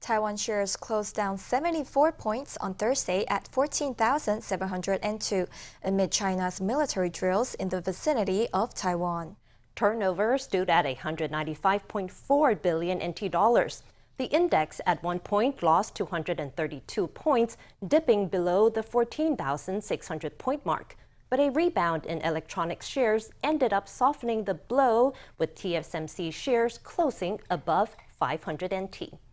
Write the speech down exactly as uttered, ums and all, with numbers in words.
Taiwan shares closed down seventy-four points on Thursday at fourteen thousand seven hundred two amid China's military drills in the vicinity of Taiwan. Turnover stood at one hundred ninety-five point four billion N T dollars. The index at one point lost two hundred thirty-two points, dipping below the fourteen thousand six hundred point mark. But a rebound in electronics shares ended up softening the blow, with T S M C shares closing above five hundred N T.